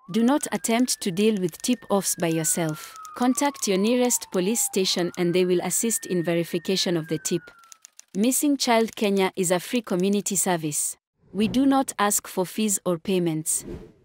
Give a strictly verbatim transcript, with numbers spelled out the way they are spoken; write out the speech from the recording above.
Do not attempt to deal with tip-offs by yourself. Contact your nearest police station and they will assist in verification of the tip. Missing Child Kenya is a free community service. We do not ask for fees or payments.